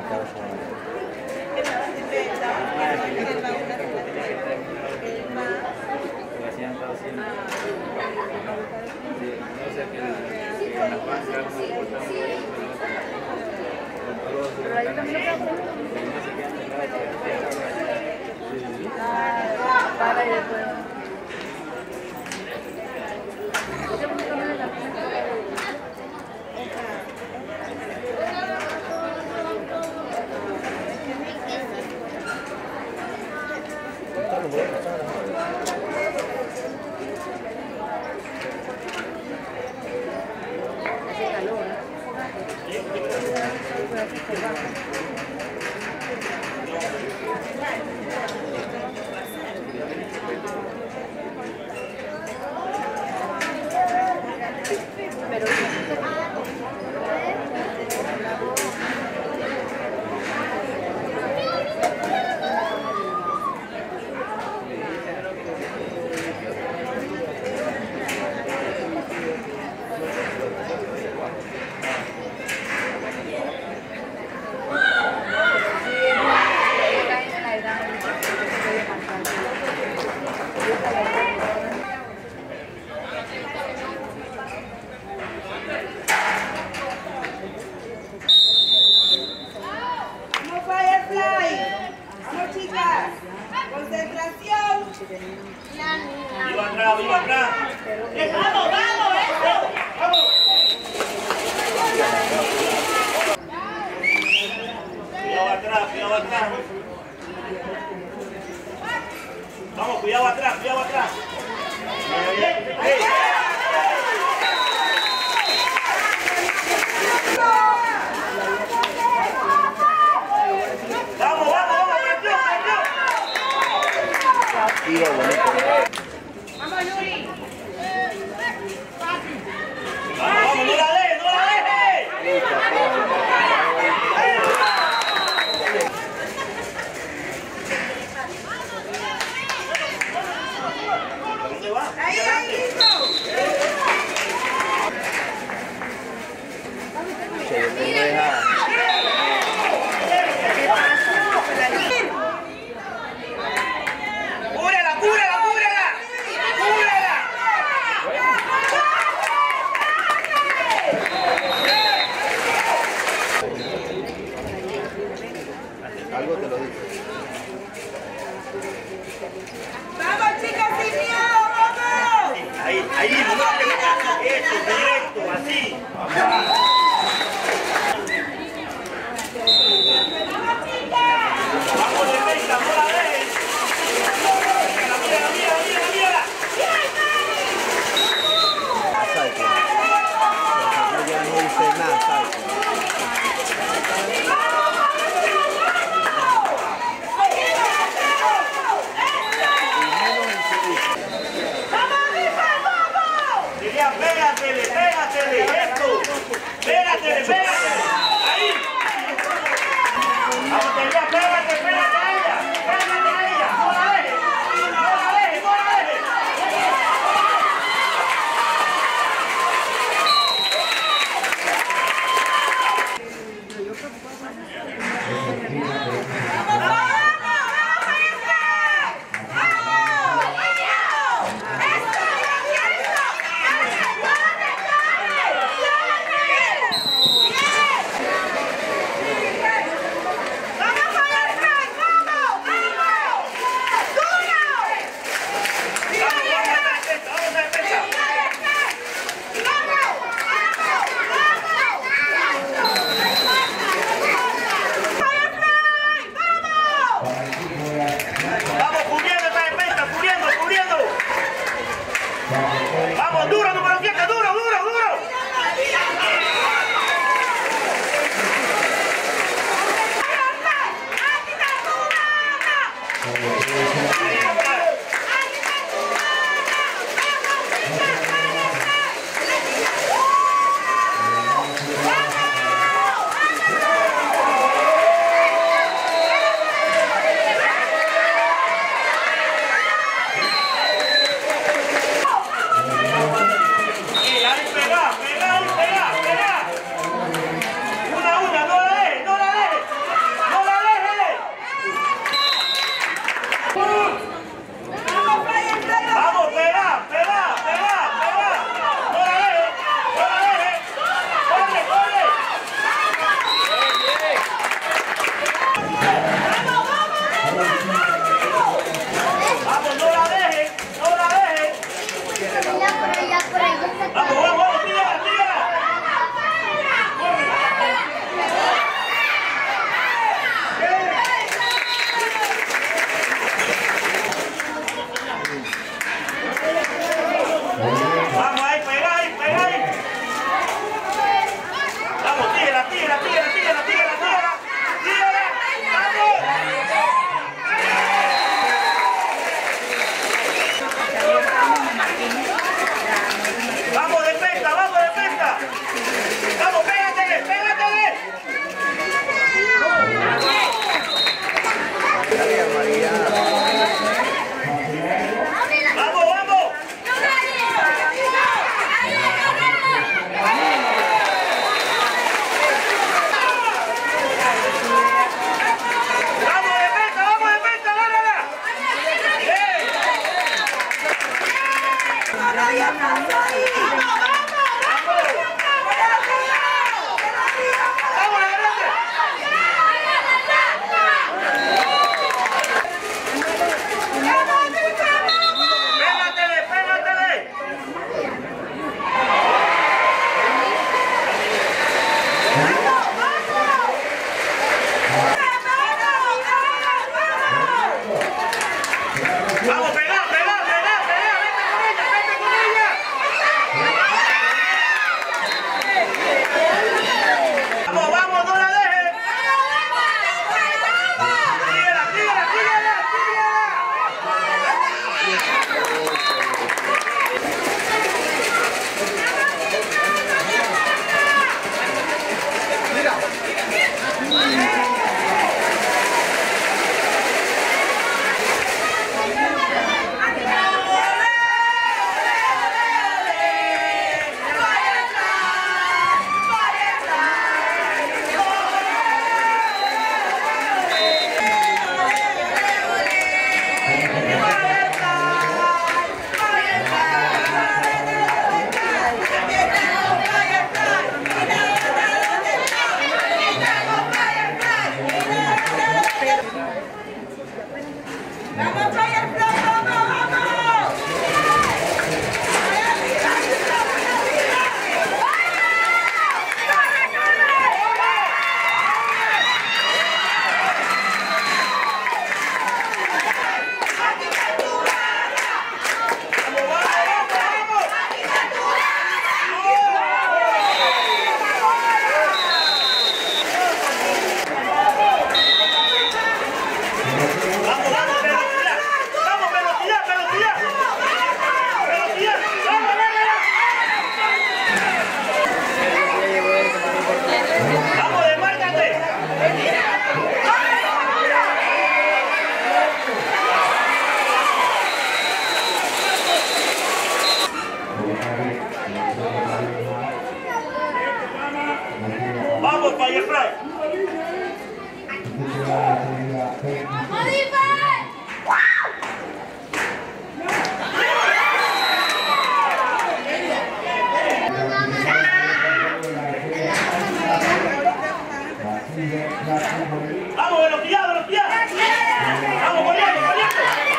Vamos, cuidado atrás, cuidado atrás. Vamos, Yuri. Vamos, no la dejes, no la dejes. Ahí, listo. ¡Cúbrela, cúbrela, cúbrela! ¡Cúbrela! Algo te lo digo. Vamos, chicas, sin miedo, vamos. Ahí, no te metas. Eso, directo, así. Vamos, defensa, no la dejes. Mírala. Ya no dice nada, ¿sabes? Pégatele, esto. Pégatele. Ahí. Vamos, pégate a ella. No la dejes. Firefly. Vamos, velocidad, velocidad. Vamos, corriendo, corriendo.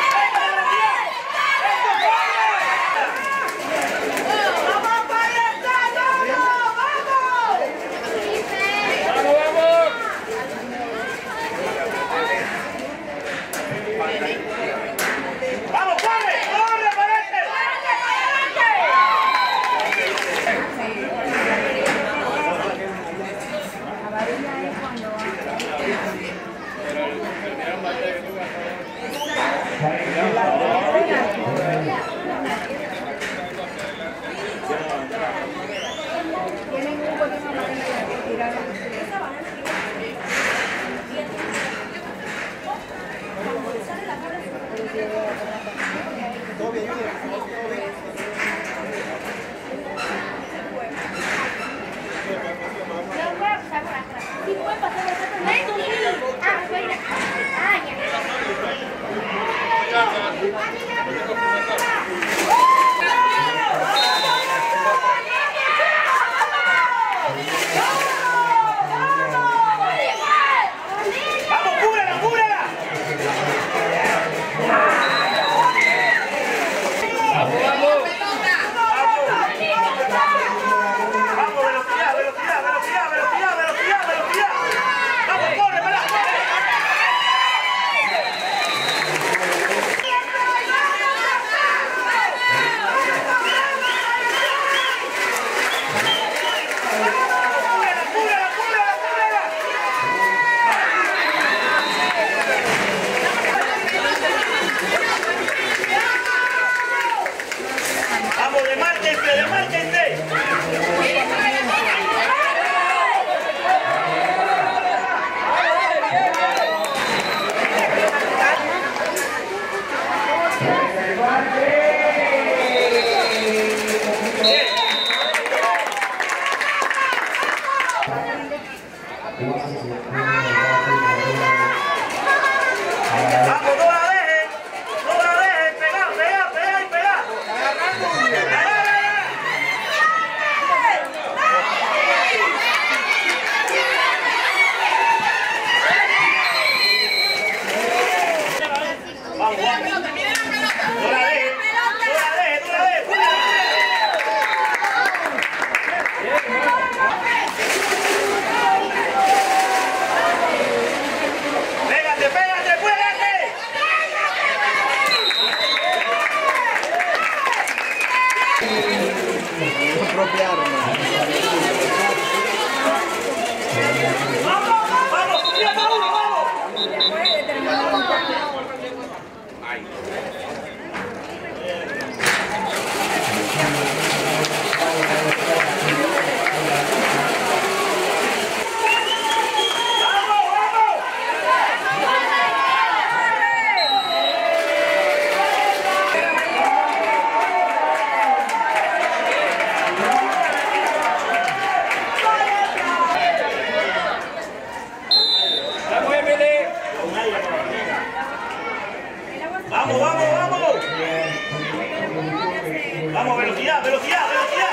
¡Vamos, corre! ¡Corre, parece! ¡Vamos, cúbrela, cúbrela! ¡Vamos, velocidad, velocidad, velocidad, velocidad, velocidad, velocidad! ¡Vamos, corre, para, corre! ¡Vamos, demárquense, demárquense! ¡Vamos, no la dejen! ¡No la dejen! ¡Pegá, pegá, pegá y pegá! ¡Vamos, vamos! ¡No la dejen! ¡No la dejen! ¡No la dejen! ¡Pégate, pégate, pégate! Su propia arma. ¡Vamos, vamos! ¡Tira para uno, vamos! ¡Vamos, vamos, vamos! ¡Vamos, velocidad, velocidad, velocidad!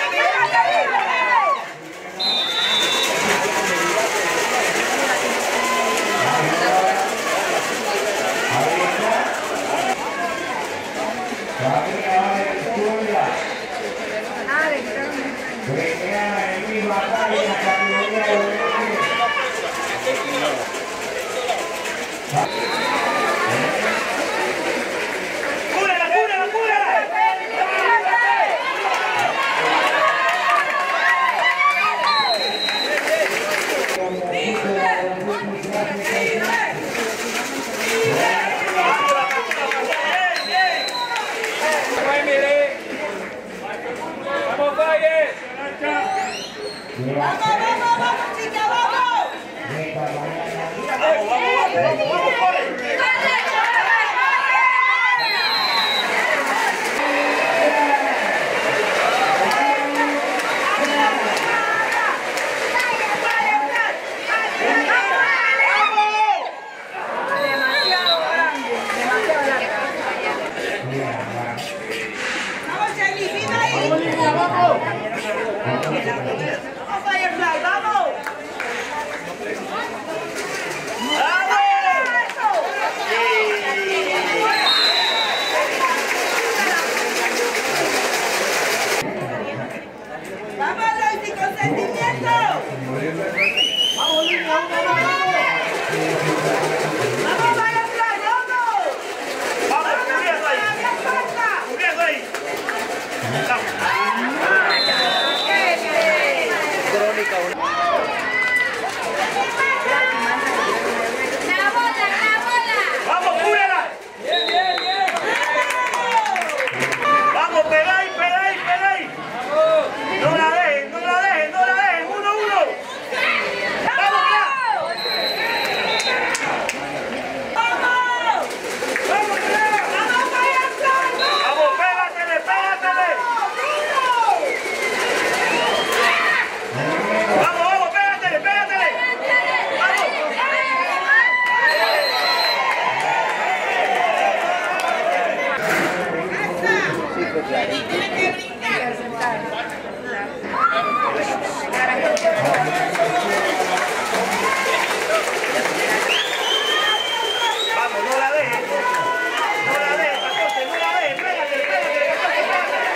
¡Cúbrela, cúbrela, cúbrela! ¡Vamos, vamos, vamos, chica, vamos! ¡Vamos, vamos, vamos, vamos, corre! Vamos, Firefly, vamos. Vamos, Loisy, con sentimiento. Vamos, Olivia, vamos. Vamos, Firefly, vamos. Vamos, cubriendo ahí. Cubriendo ahí. Crónica. Vamos, cúbrela. Vamos, pega ahí, pega ahí, pega ahí. No la dejen, no la dejen, no la dejen. 1-1. Vamos, ya. Vamos, ya. Vamos, pégatele, pégatele. Vamos, vamos, pégatele, pégatele. Vamos. Vamos, no la dejen. No la dejen, 14, no la dejen. Pégatele, pégatele, 14, pégatele.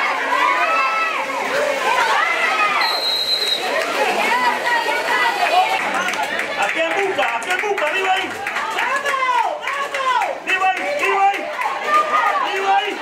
¿A quién busca? ¿A quién busca? Digo ahí. ¡Vamos! ¡Vamos! Digo ahí, digo ahí. Digo ahí.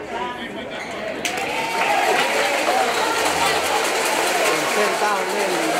Sentado en el